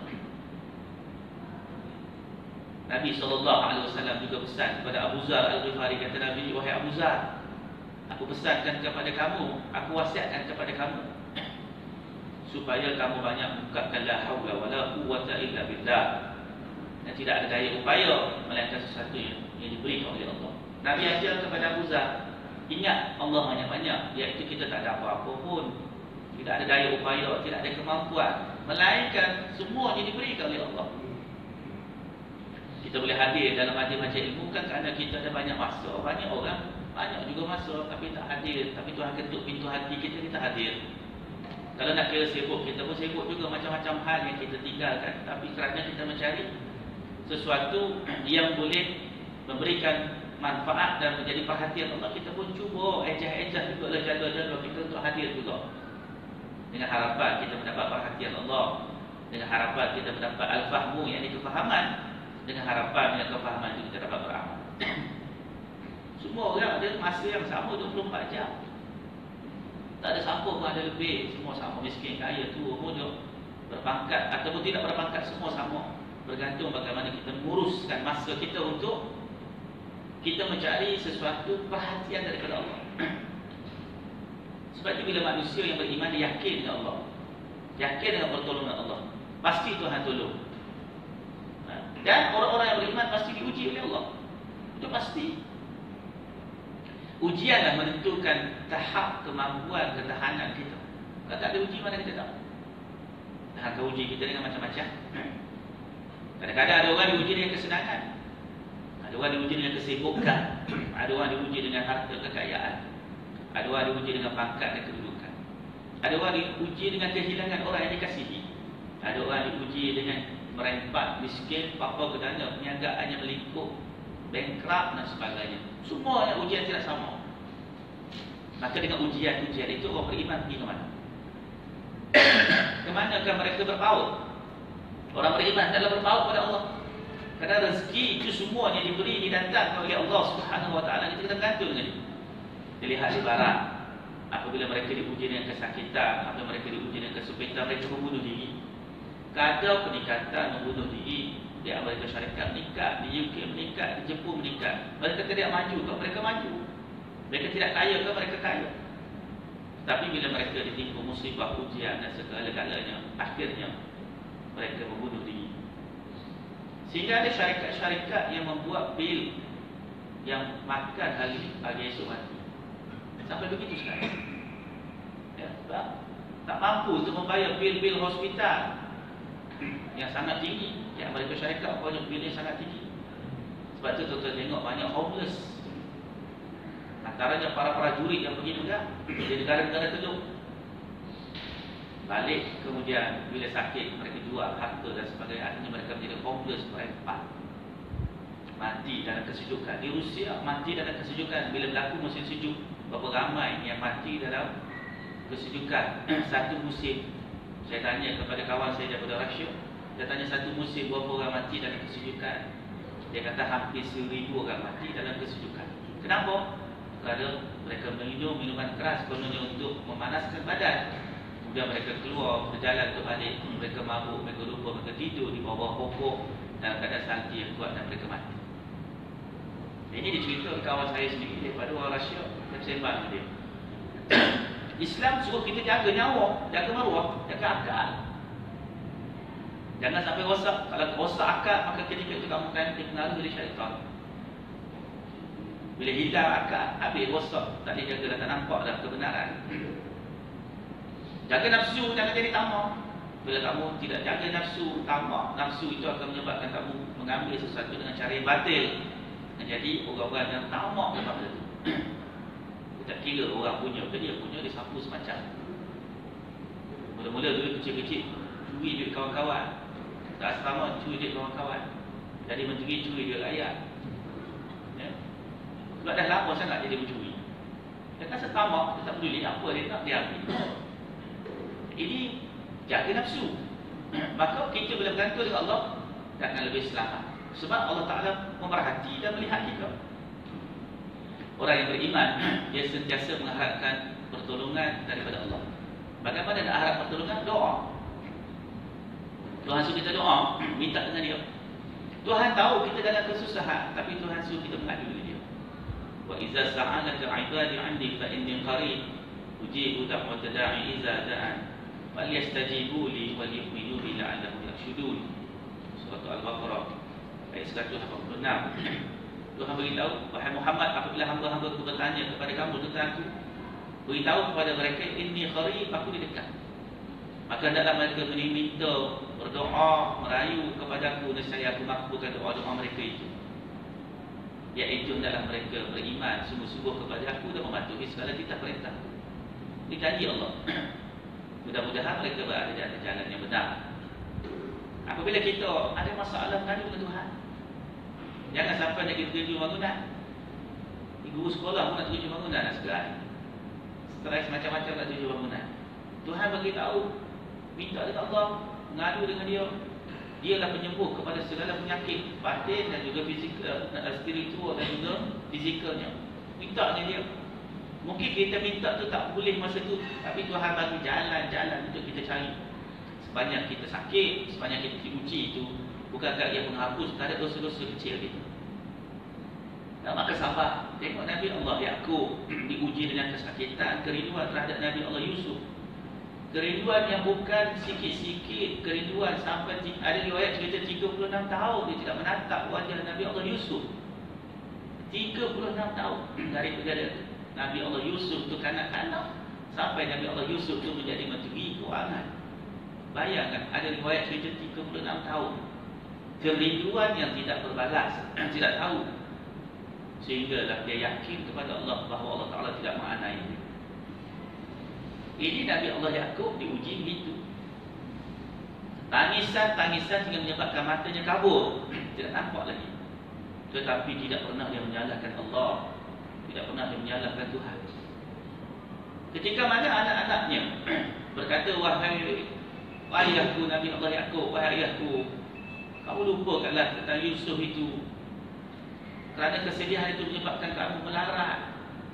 S1: Nabi SAW juga pesan kepada Abu Zar Al-Ghifari. Kata Nabi, wahai Abu Zar, aku pesankan kepada kamu, aku wasiatkan kepada kamu, supaya kamu banyak bukakan la haula wala quwwata illa billah. Dan tidak ada daya upaya melainkan sesuatu yang diberikan oleh Allah. Nabi ajar kepada Abu Zar, ingat Allah banyak-banyak, iaitu kita tak ada apa-apa pun, tidak ada daya upaya, tidak ada kemampuan, melainkan semua yang diberikan oleh Allah. Kita boleh hadir dalam majlis-majlis ilmu kan kerana kita ada banyak masa. Banyak orang, banyak juga masa tapi tak hadir. Tapi Tuhan ketuk pintu hati kita, kita hadir. Kalau nak kira sibuk, kita pun sibuk juga macam-macam hal yang kita tinggalkan. Tapi kerana kita mencari sesuatu yang boleh memberikan manfaat dan menjadi perhatian Allah, kita pun cuba ejah-ejah juga lah jadual-jadual kita untuk hadir juga. Dengan harapan kita mendapat perhatian Allah, dengan harapan kita mendapat al-fahmu, yang ini kefahaman, dengan harapan dengan kefahaman itu kita dapat beramal. Semua orang ada masa yang sama 24 jam. Tak ada siapa pun ada lebih. Semua sama, miskin, kaya, tua, muda, berpangkat ataupun tidak berpangkat, semua sama. Bergantung bagaimana kita menguruskan masa kita untuk kita mencari sesuatu perhatian daripada Allah. Sebab itu bila manusia yang beriman dia yakin dengan Allah, yakin dengan pertolongan Allah, pasti Tuhan tolong. Dan orang-orang yang beriman pasti diuji oleh Allah. Itu pasti. Ujianlah menentukan tahap kemampuan ketahanan kita. Kalau tak ada uji, mana kita tahu? Tuhan akan uji kita dengan macam-macam. Kadang-kadang ada orang diuji dengan kesenangan. Ada orang diuji dengan kesibukan, ada orang diuji dengan harta kekayaan, ada orang diuji dengan pangkat dan kedudukan, ada orang diuji dengan kehilangan orang yang dikasihi, ada orang diuji dengan merempat, miskin, apa kedana perniagaannya melingkup, bankrupt dan sebagainya. Semua yang ujian tidak sama. Maka dengan ujian-ujian itu orang beriman pergi ke mana? Kemanakah mereka berpaut? Orang beriman adalah berpaut pada Allah. Kerana rezeki itu semuanya diberi, didatangkan oleh Allah Subhanahu Wa Taala. Kita kena bergantung dengan dia. Dilihat di barat, apabila mereka diuji dengan kesakitan, apabila mereka diuji dengan kesempitan, mereka membunuh diri. Kadang peningkatan membunuh diri di Amerika Syarikat meningkat, di UK meningkat, di Jepun meningkat. Mereka tidak maju, kalau mereka maju. Mereka tidak kaya, kalau mereka kaya. Tapi bila mereka ditimpa musibah, ujian dan segala-galanya, akhirnya mereka membunuh diri. Sehingga ada syarikat-syarikat yang membuat bil yang makan hari esok mati. Sampai begitu sekarang. Ya, tak mampu untuk membayar bil-bil hospital yang sangat tinggi. Yang Amerika Syarikat punya bil yang sangat tinggi. Sebab tu tuan-tuan tengok banyak homeless. Antaranya para prajurit yang pergi juga di negara-negara teluk. Balik kemudian bila sakit mereka jual harta dan sebagainya. Akhirnya mereka menjadi homeless, merempat, mati dalam kesejukan. Di Rusia mati dalam kesejukan. Bila berlaku musim sejuk, berapa ramai yang mati dalam kesejukan. Satu musim, saya tanya kepada kawan saya daripada Rusia, saya tanya satu musim berapa orang mati dalam kesejukan. Dia kata hampir 1,000 orang mati dalam kesejukan. Kenapa? Kerana mereka minum minuman keras kononnya untuk memanaskan badan. Kemudian mereka keluar berjalan ke balik, mereka mabuk, mereka lupa, mereka tidur di bawah pokok dalam keadaan salji yang kuat dan mereka mati. Ini diceritakan kawan saya sendiri daripada orang Rusia. Saya sembang dengan dia. Islam suruh kita jaga nyawa, jaga maruah, jaga akal. Jangan sampai rosak. Kalau rosak akal, maka ketika itu kamu akan dipengaruhi oleh syaitan. Bila hilang akal, habis rosak, tak boleh jaga dan tak nampak dalam kebenaran. Jaga nafsu, jangan jadi tamak. Bila kamu tidak jaga nafsu, tamak, nafsu itu akan menyebabkan kamu mengambil sesuatu dengan cara yang batil. Jadi orang-orang yang tamak dalam benda itu. Tak kira orang punya ke dia punya, dia sapu semacam. Mula-mula dulu kecil-kecil, curi duit kawan-kawan. Tak asrama, curi duit kawan-kawan. Jadi mencuri, curi duit rakyat. Ya? Sebab dah lama sangat jadi mencuri. Dia kan setamak, dia tak peduli apa dia nak, dia ambil. Ini jaga nafsu. Maka kita bila bergantung dengan Allah, dia akan lebih selamat. Sebab Allah Ta'ala memerhati dan melihat kita. Orang yang beriman, dia sentiasa mengharapkan pertolongan daripada Allah. Bagaimana nak harap pertolongan? Doa. Tuhan suruh kita doa, minta dengan dia. Tuhan tahu kita dalam kesusahan, tapi Tuhan suruh kita mengadu dengan dia. Wa iza sa'alaka 'ibadi 'andi fa inni qarib ujibu da'wata da'i iza da'an falyastajibu li wa yu'minu bi la'allahum yarshudun. Surah Al-Baqarah ayat 186. Tuhan beritahu, wahai Muhammad, apabila hamba-hamba-Ku bertanya kepada kamu tentang Aku, beritahu kepada mereka, inni qarib, Aku di dekat. Maka hendaklah mereka meminta, berdoa, merayu kepada Aku, nescaya Aku makbulkan doa-doa mereka itu. Iaitu hendaklah mereka beriman sungguh-sungguh kepada Aku dan mematuhi segala titah perintah. Ini janji Allah. Mudah-mudahan mereka berada di atas jalan yang benar. Apabila kita ada masalah mengadu dengan Tuhan, jangan sampai nak kita tuju bangunan. Guru sekolah pun nak tuju bangunan nak sekali. Stres macam-macam nak tuju bangunan. Tuhan bagi tahu, minta dengan Allah, mengadu dengan dia. Dialah penyembuh kepada segala penyakit batin dan juga fizikal, spiritual dan juga fizikalnya. Minta dengan dia. Mungkin kita minta tu tak boleh masa tu, tapi Tuhan bagi jalan-jalan untuk kita cari. Sebanyak kita sakit, sebanyak kita diuji itu, bukankah ia menghapus tak ada dosa-dosa kecil kita. Dan maka sabar. Tengok Nabi Allah Yaqub diuji dengan kesakitan, kerinduan terhadap Nabi Allah Yusuf. Kerinduan yang bukan sikit-sikit, kerinduan sampai ada riwayat cerita 36 tahun dia tidak menatap wajah Nabi Allah Yusuf. 36 tahun daripada Nabi Allah Yusuf tu kanak-kanak sampai Nabi Allah Yusuf tu menjadi menteri keuangan. Bayangkan ada riwayat cerita 36 tahun. Kerinduan yang tidak berbalas, tidak tahu Sehinggalah dia yakin kepada Allah bahawa Allah Ta'ala tidak menganiaya dia. Ini Nabi Allah Yaqub diuji begitu. Tangisan hingga menyebabkan matanya kabur, tidak nampak lagi. Tetapi tidak pernah dia menyalahkan Allah, tidak pernah dia menyalahkan Tuhan. Ketika mana anak-anaknya berkata, wahai ayahku Nabi Allah Yaqub, wahai ayahku, kamu lupakanlah tentang Yusuf itu. Kerana kesedihan itu menyebabkan kamu melarat.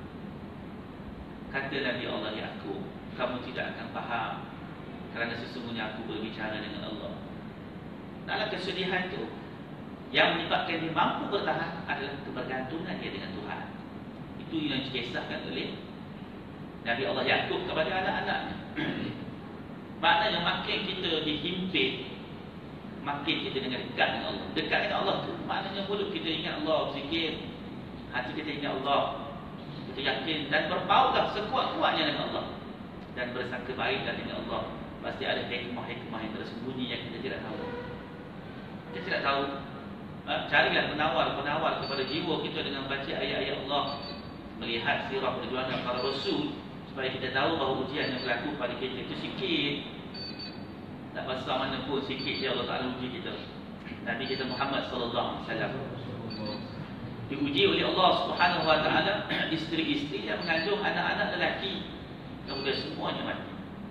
S1: Kata Nabi Allah Yaqub, kamu tidak akan faham, kerana sesungguhnya aku berbicara dengan Allah. Dalam kesedihan itu, yang menyebabkan dia mampu bertahan adalah kebergantungan dia dengan Tuhan. Itu yang dikisahkan oleh Nabi Allah Yaqub kepada anak-anaknya. Maknanya makin kita dihimpit, makin kita dengan dekat dengan Allah. Dekat dengan Allah tu maknanya mulut kita ingat Allah, berzikir, hati kita ingat Allah, kita yakin dan berpautlah sekuat-kuatnya dengan Allah, dan bersangka baiklah dengan Allah. Pasti ada hikmah-hikmah yang tersembunyi yang kita tidak tahu. Kita tidak tahu. Carilah penawar-penawar kepada jiwa kita dengan baca ayat-ayat Allah, melihat sirah perjuangan para rasul, supaya kita tahu bahawa ujian yang berlaku pada kita itu sikit. Tak pasal mana pun sikit je Allah Ta'ala uji kita. Nabi kita Muhammad sallallahu alaihi wasallam diuji oleh Allah Subhanahu wa taala, isteri-isteri yang mengandung anak-anak lelaki, kemudian semuanya mati.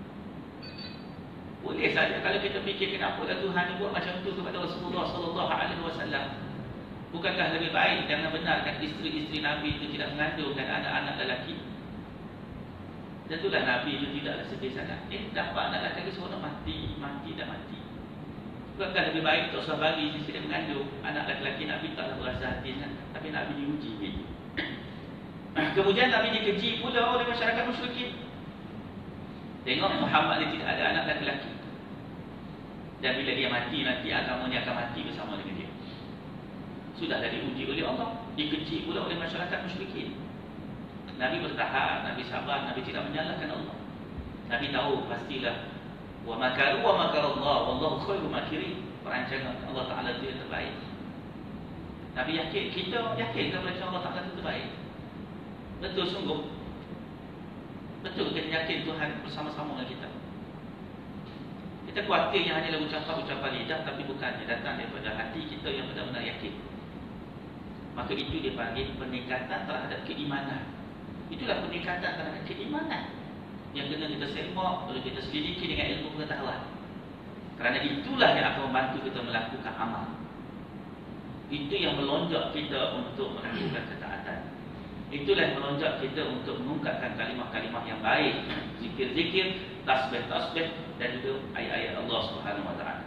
S1: Boleh saja kalau kita fikir kenapa Tuhan buat macam tu kepada Rasulullah sallallahu alaihi wasallam. Bukankah lebih baik jangan benarkan isteri-isteri Nabi itu tidak mengandungkan anak-anak lelaki? Tentulah Nabi itu tidaklah sedih sangat. Dapat anak lelaki seorang mati. Bukankah lebih baik tak usah bagi isteri tidak mengandung anak lelaki? Nabi taklah berasa hati, tapi Nabi diuji gitu. Kemudian Nabi dikeji pula oleh masyarakat musyrikin. Tengok Muhammad dia tidak ada anak lelaki. Dan bila dia mati, nanti agamanya akan mati bersama dengan dia. Sudahlah diuji oleh Allah, dikeji pula oleh masyarakat musyrikin. Nabi bertahan, Nabi sabar, Nabi tidak menyalahkan Allah. Nabi tahu pastilah wa makaru wa makarallah wallahu khairul makirin. Perancangan Allah Ta'ala itu yang terbaik. Nabi yakin, kita yakin perancangan Allah Ta'ala itu terbaik. Betul sungguh. Betul kita yakin Tuhan bersama-sama dengan kita. Kita khawatirnya hanyalah ucapan-ucapan lidah, tapi bukannya datang daripada hati kita yang benar-benar yakin. Maka itu dipanggil peningkatan terhadap keimanan. Itulah peningkatan terhadap keimanan yang kena kita semak, perlu kita selidiki dengan ilmu pengetahuan. Kerana itulah yang akan membantu kita melakukan amal. Itu yang melonjak kita untuk melakukan ketaatan. Itulah yang melonjak kita untuk mengungkapkan kalimah-kalimah yang baik, zikir-zikir, tasbih-tasbih, dan juga ayat-ayat Allah Subhanahu wa taala.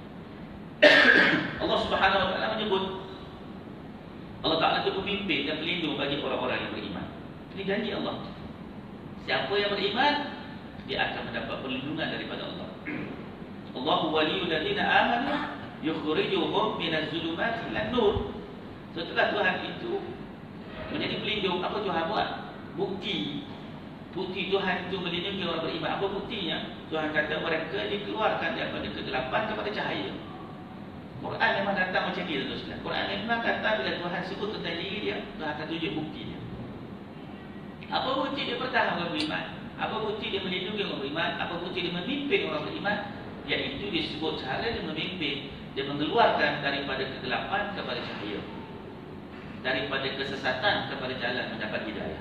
S1: Allah Subhanahu wa taala menyebut Allah Ta'ala itu pemimpin dan pelindung bagi orang-orang yang beriman. Ini janji Allah. Siapa yang beriman, dia akan mendapat perlindungan daripada Allah. Allahu waliyul ladzina amanu yukhrijuhum minaz zulumati ilan nur. Setelah Tuhan itu menjadi pelindung, apa Tuhan buat? Bukti Tuhan itu melindungi orang beriman. Apa buktinya? Tuhan kata mereka dikeluarkan daripada kegelapan kepada cahaya. Quran memang datang macam ni, tuan-tuan. Quran memang datang bila Tuhan sebut tentang diri dia, Tuhan akan tunjuk buktinya. Apa bukti dia bertahan orang beriman? Apa bukti dia melindungi orang beriman? Apa bukti dia memimpin orang beriman? Iaitu disebut cara dia memimpin, dia mengeluarkan daripada kegelapan kepada cahaya, daripada kesesatan kepada jalan mendapat hidayah.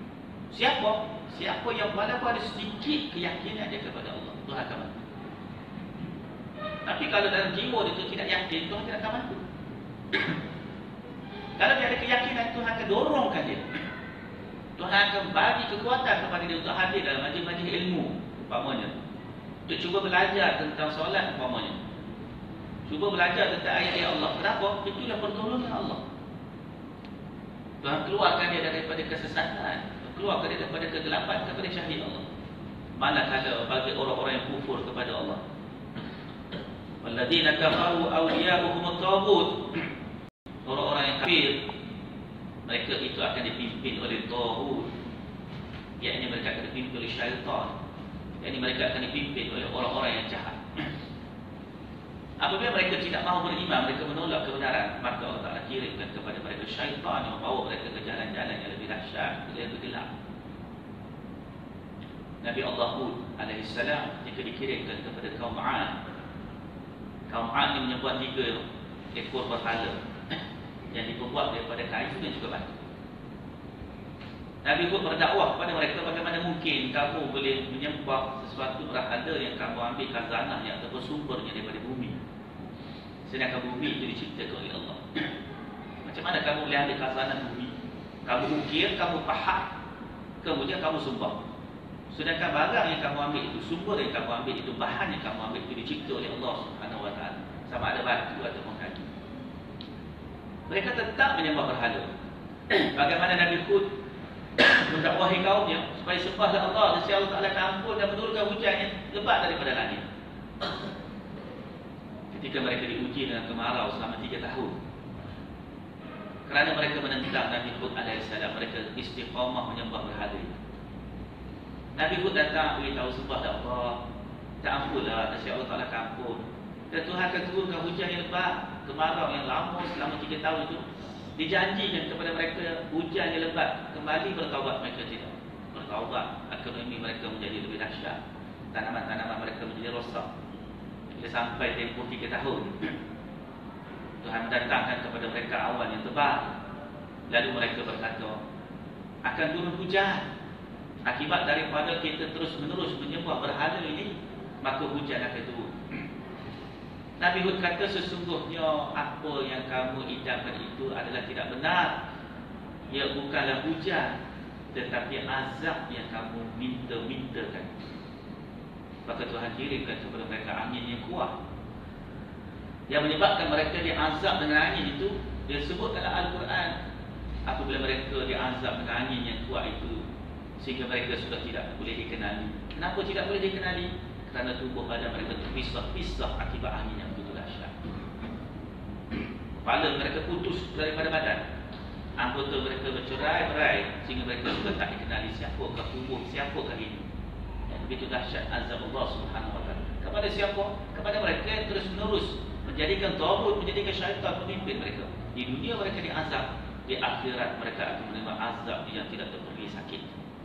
S1: Siapa yang walaupun ada sedikit keyakinan dia kepada Allah, Tuhan akan bantu. Tapi kalau dalam jiwa dia tu tidak yakin, Tuhan tidak akan bantu. Kalau dia ada keyakinan, Tuhan akan dorongkan dia. Tuhan akan bagi kekuatan kepada dia untuk hadir dalam majlis-majlis ilmu, umpamanya. Untuk cuba belajar tentang solat, umpamanya. Cuba belajar tentang ayat-ayat Allah. Kenapa? Itulah pertolongan Allah. Tuhan keluarkan dia daripada kesesatan, keluarkan dia daripada kegelapan kepada cahaya Allah. Manakala bagi orang-orang yang kufur kepada Allah, walladzina kafaru awliya'uhum at-taghut, orang-orang yang kafir, mereka itu akan dipimpin oleh taghut, yakni mereka akan dipimpin oleh syaitan, yakni mereka akan dipimpin oleh orang-orang yang jahat. Apabila mereka tidak mahu beriman, mereka menolak kebenaran, maka Allah Ta'ala kirimkan kepada mereka syaitan yang membawa mereka ke jalan-jalan yang lebih dahsyat, yang lebih gelap. Nabi Allah Hud alaihissalam ketika dikirimkan kepada kaum 'Ad. Kaum 'Ad ini menyembah 3 ekor berhala yang dibuat daripada kayu dan juga batu. Nabi Hud berdakwah kepada mereka, bagaimana mungkin kamu boleh menyembah sesuatu berhala yang kamu ambil khazanahnya atau sumbernya daripada bumi, sedangkan bumi itu diciptakan oleh Allah. Macam mana kamu boleh ambil khazanah bumi? Kamu ukir, kamu pahat, kemudian kamu sumbang. Sedangkan barang yang kamu ambil itu, sumber yang kamu ambil itu, bahan yang kamu ambil itu dicipta oleh Allah Subhanahu Wa Taala, sama ada batu ataupun kayu. Mereka tetap menyembah berhala. Bagaimana Nabi Hud mendakwahi kaumnya supaya sembahlah Allah, nescaya Allah Taala akan ampun dan menurunkan hujan yang lebat daripada langit. Ketika mereka diuji dengan kemarau selama 3 tahun, kerana mereka menentang Nabi Hud alaihissalam, mereka istiqamah menyembah berhala. Nabi Hud datang beritahu sembahlah Allah, tak ampunlah, nescaya Allah Taala akan ampun. Dan Tuhan akan turunkan hujan yang lebat, kemarau yang lama selama 3 tahun itu. Dijanjikan kepada mereka hujan yang lebat, kembali bertaubat, mereka tidak bertaubat. Ekonomi mereka menjadi lebih dahsyat, tanaman-tanaman mereka menjadi rosak. Bila sampai tempoh 3 tahun, Tuhan mendatangkan kepada mereka awan yang tebal. Lalu mereka berkata, akan turun hujan. Akibat daripada kita terus-menerus menyembah berhala ini, maka hujan akan turun. Nabi Hud kata, sesungguhnya apa yang kamu idamkan itu adalah tidak benar. Ia bukanlah hujan, tetapi azab yang kamu minta-mintakan. Maka Tuhan kirimkan kepada mereka angin yang kuat, yang menyebabkan mereka diazab dengan angin itu. Dia sebut dalam Al-Quran, apabila mereka diazab dengan angin yang kuat itu, sehingga mereka sudah tidak boleh dikenali. Kenapa tidak boleh dikenali? Kerana tubuh badan mereka terpisah-pisah akibat angin yang begitu dahsyat. Kepala mereka putus daripada badan, anggota mereka bercerai-berai, sehingga mereka sudah tak dikenali siapakah tubuh, siapakah ini. Yang begitu dahsyat azab Allah Subhanahu Wa Taala kepada siapa? Kepada mereka yang terus-menerus menjadikan tagut, menjadikan syaitan pemimpin mereka. Di dunia mereka diazab, di akhirat mereka akan menerima azab yang tidak terpergi sakit.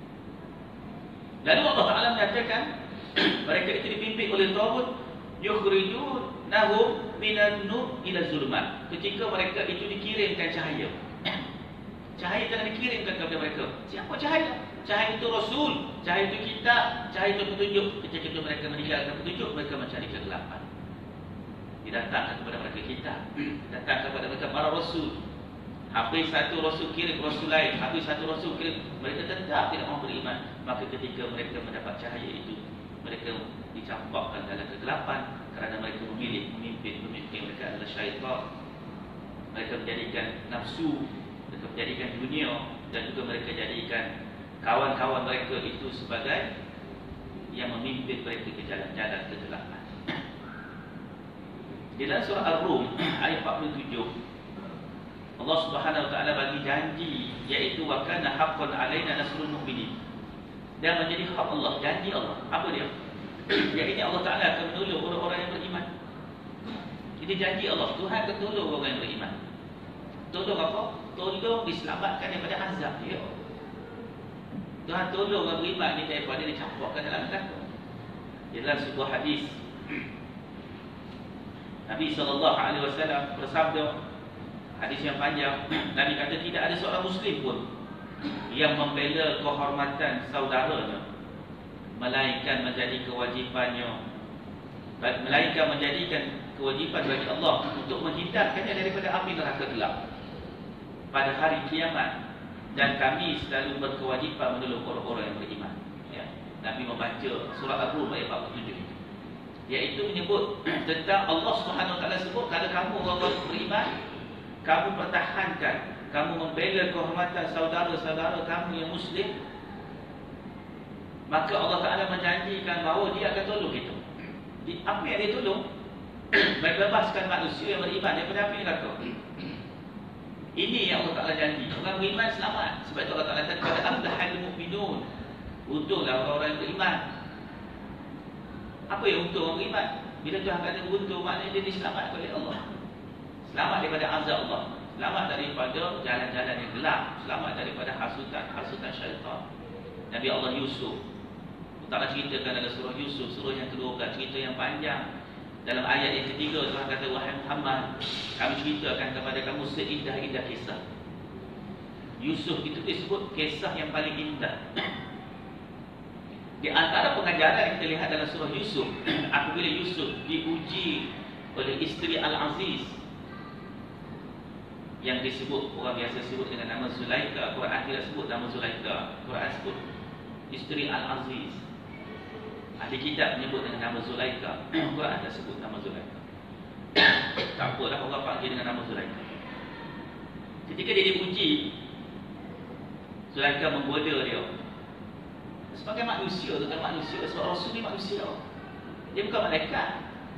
S1: Lalu Allah Ta'ala menyatakan, mereka itu dipimpin oleh tagut, yukhrijunahum minan nur ila zulmat. Ketika mereka itu dikirimkan cahaya, cahaya telah dikirimkan kepada mereka. Siapa cahaya? Cahaya itu Rasul, cahaya itu kitab, cahaya itu petunjuk. Ketika itu mereka meninggalkan petunjuk, mereka mencari kegelapan. Didatangkan kepada mereka kitab, datang kepada mereka para Rasul. Habis satu Rasul kirim Rasul lain, habis satu Rasul kirim, mereka tetap tidak mahu beriman. Maka ketika mereka mendapat cahaya itu, mereka dicampakkan dalam kegelapan kerana mereka memilih pemimpin mereka adalah syaitan. Mereka menjadikan nafsu, mereka menjadikan dunia, dan juga mereka jadikan kawan-kawan mereka itu sebagai yang memimpin mereka ke jalan-jalan kegelapan. Di dalam surah Ar-Rum ayat 47, Allah Subhanahu Wa Taala bagi janji, iaitu wa kana haqqan alaina nasrul mu'minin. Dan menjadi hak Allah, janji Allah. Apa dia? Iaitu Allah Ta'ala akan menolong orang-orang yang beriman. Jadi janji Allah, Tuhan akan tolong orang yang beriman. Tolong apa? Tolong diselamatkan daripada azab dia. Tuhan tolong orang beriman ni daripada dicampakkan dalam neraka. Dalam sebuah hadis, Nabi SAW bersabda, hadis yang panjang, Nabi kata tidak ada seorang Muslim pun yang membela kehormatan saudaranya, melainkan menjadi kewajipannya, melainkan menjadikan kewajipan bagi Allah untuk menghindarkannya daripada api neraka gelap pada hari kiamat. Dan kami selalu berkewajipan menolong orang-orang yang beriman. Ya. Nabi membaca surah Ar-Rum ayat 47 itu, iaitu menyebut tentang Allah Subhanahu Wa Taala sebut, kalau kamu orang beriman, kamu pertahankan, kamu membela kehormatan saudara-saudara kamu yang Muslim, maka Allah Ta'ala menjanjikan bahawa dia akan tolong kita. Apa yang dia tolong? Membebaskan manusia yang beriman daripada api neraka. Ini yang Allah Ta'ala janji. Orang beriman selamat. Sebab itu Allah Ta'ala kata, qad aflahal mu'minun. Untunglah orang-orang yang beriman. Apa yang untung orang beriman? Bila Tuhan kata beruntung, maknanya dia diselamatkan oleh Allah. Selamat daripada azab Allah, selamat daripada jalan-jalan yang gelap, selamat daripada hasutan syaitan. Nabi Allah Yusuf, Allah ceritakan dalam surah Yusuf, surah yang ke-12, cerita yang panjang. Dalam ayat yang ketiga, Tuhan kata, wahai Muhammad, kami ceritakan kepada kamu seindah-indah kisah. Yusuf itu disebut kisah yang paling indah. Di antara pengajaran yang kita lihat dalam surah Yusuf, apabila Yusuf diuji oleh isteri Al-Aziz, yang disebut, orang biasa sebut dengan nama Zulaikha, Quran tidak sebut nama Zulaikha, Quran sebut isteri Al-Aziz. Ahli kitab menyebut dengan nama Zulaikha, Quran tak sebut nama Zulaikha. Tak apalah, orang panggil dengan nama Zulaikha. Ketika dia diuji, Zulaikha menggoda dia. Sebagai manusia, bukan manusia, sebab Rasul ni manusia, dia bukan malaikat.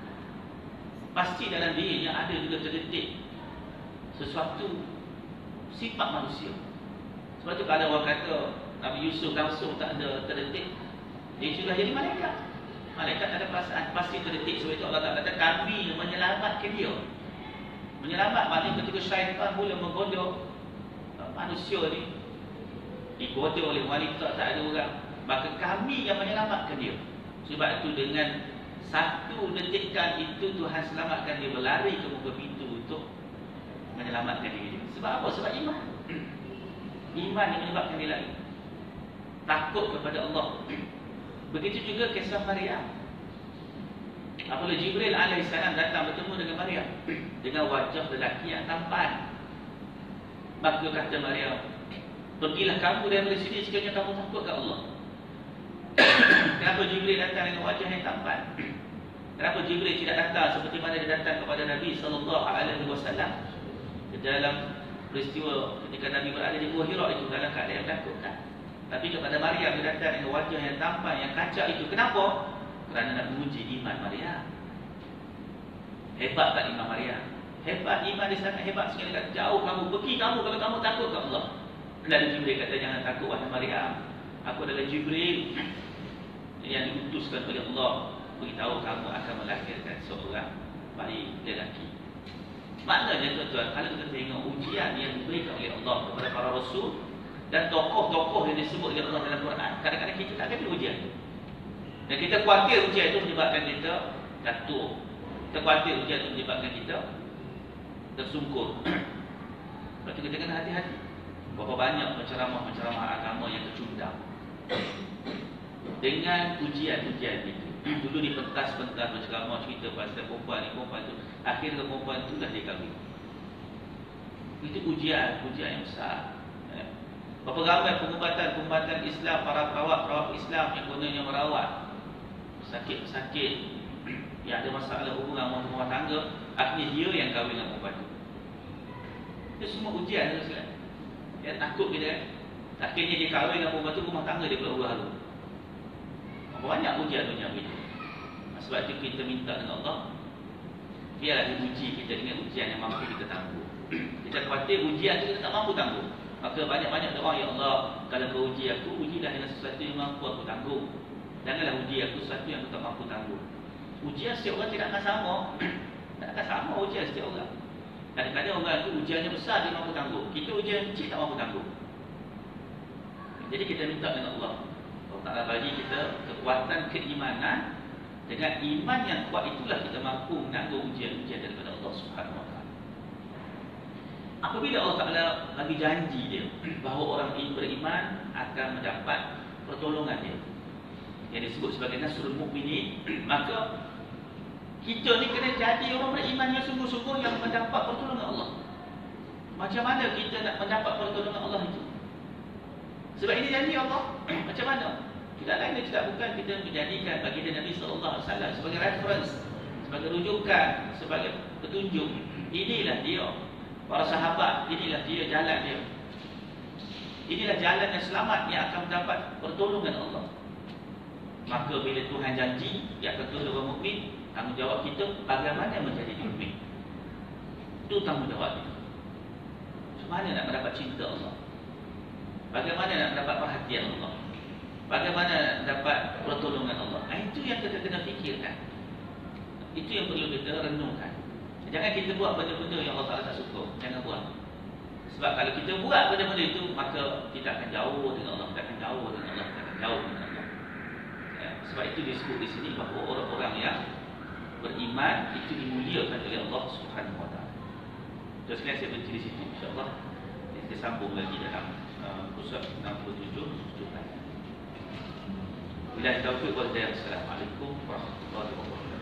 S1: Pasti dalam dirinya ada juga terdetik sesuatu sifat manusia. Sebab tu kalau orang kata Nabi Yusuf langsung tak ada terdetik, dia sudah jadi malaikat. Malaikat tak ada perasaan, pasti terdetik. Sebab itu Allah Ta'ala kata kami menyelamatkan dia. Menyelamat maknanya ketika syaitan mula menggoda manusia ni, digoda oleh wanita, tak ada orang, maka kami yang menyelamatkan dia. Sebab itu dengan satu detikan itu Tuhan selamatkan dia, berlari ke muka pintu untuk menyelamatkan diri dia. Sebab apa? Sebab iman. Iman yang menyebabkan dia lari, takut kepada Allah. Begitu juga kisah Maryam. Apabila Jibril AS datang bertemu dengan Maryam dengan wajah lelaki yang tampan, maka kata Maryam, pergilah kamu dari sini sekiranya kamu takut ke Allah. Kenapa Jibril datang dengan wajah yang tampan? Kenapa Jibril tidak datang seperti mana dia datang kepada Nabi SAW dalam peristiwa ketika Nabi berada di Gua Hira itu dalam keadaan yang menakutkan? Tapi kepada Maryam dia datang dengan wajah yang tampan, yang kacak itu. Kenapa? Kerana nak menguji iman Maryam. Hebat tak iman Maryam? Hebat, iman dia sangat hebat sekali. Kata, jauh kamu, pergi kamu kalau kamu takut ke Allah. Lalu Jibril kata, jangan takut wahai Maryam, aku adalah Jibril yang diutuskan oleh Allah beritahu kamu akan melahirkan seorang bayi lelaki. Maknanya tuan-tuan, kalau kita tengok ujian yang diberikan oleh Allah kepada para rasul dan tokoh-tokoh yang disebut oleh Allah dalam Quran, kadang-kadang kita tak kena ujian. Dan kita khawatir ujian itu menyebabkan kita jatuh. Kita khawatir ujian itu menyebabkan kita tersungkur. Sebab itu kita kena hati-hati. Berapa banyak penceramah-penceramah agama yang tercundang dengan ujian-ujian itu. Dulu dipentas-pentas berceramah cerita pasal perempuan ni, perempuan tu, akhirnya perempuan tu dah dikahwin. Itu ujian yang besar. Berapa ramai pengobatan Islam, para perawat Islam yang gunanya merawat sakit-sakit yang ada masalah hubungan rumah tangga, akhirnya dia yang kahwin dengan perempuan tu. Itu semua ujian tu sekali. Dia takut kita kan. Akhirnya dia kahwin dengan perempuan tu, rumah tangga dia pula huru-hara. Banyak ujian-ujian begitu. Sebab itu kita minta dengan Allah, biarlah diuji kita dengan ujian yang mampu kita tangguh. Kita khawatir ujian itu kita tak mampu tangguh, maka banyak-banyak doa, ya Allah, kalau kau uji aku, ujilah dengan sesuatu yang mampu aku tangguh. Janganlah uji aku sesuatu yang aku tak mampu tangguh. Ujian setiap orang tidak akan sama. Tak akan sama ujian setiap orang. Kadang-kadang orang itu ujiannya besar, dia mampu tangguh. Kita ujian kecil tak mampu tangguh. Jadi kita minta dengan Allah Ta'ala bagi kita kekuatan keimanan. Dengan iman yang kuat itulah kita mampu menanggung ujian-ujian daripada Allah Subhanahu Wa Taala. Apabila Allah Ta'ala bagi janji dia bahawa orang ini beriman akan mendapat pertolongan dia, yang disebut sebagai Nasrul Mukminin, maka kita ni kena jadi orang beriman yang sungguh-sungguh yang mendapat pertolongan Allah. Macam mana kita nak mendapat pertolongan Allah itu? Sebab ini janji Allah. Macam mana? Tidak lain dan tidak bukan kita menjadikan baginda Nabi SAW sebagai reference, sebagai rujukan, sebagai petunjuk. Inilah dia, para sahabat, inilah dia jalan dia. Inilah jalan yang selamat yang akan mendapat pertolongan Allah. Maka bila Tuhan janji dia akan tolong orang mukmin, tanggungjawab kita bagaimana menjadi mukmin. Itu tanggungjawab kita. Macam mana nak mendapat cinta Allah? Bagaimana nak mendapat perhatian Allah? Bagaimana dapat pertolongan Allah? Itu yang kita kena fikirkan. Itu yang perlu kita renungkan. Jangan kita buat benda-benda yang Allah Ta'ala tak suka. Jangan buat. Sebab kalau kita buat benda-benda itu, maka kita akan jauh dengan Allah. Kita akan jauh dengan Allah. Kita akan jauh dengan Allah. Ya, sebab itu disebut di sini bahawa orang-orang yang beriman itu dimuliakan oleh Allah Subhanahu Wa Ta'ala. Terus sekarang saya berhenti di situ. InsyaAllah kita sambung lagi dalam pusat 67. Bila taufiq wal hidayah. Assalamualaikum warahmatullahi wabarakatuh.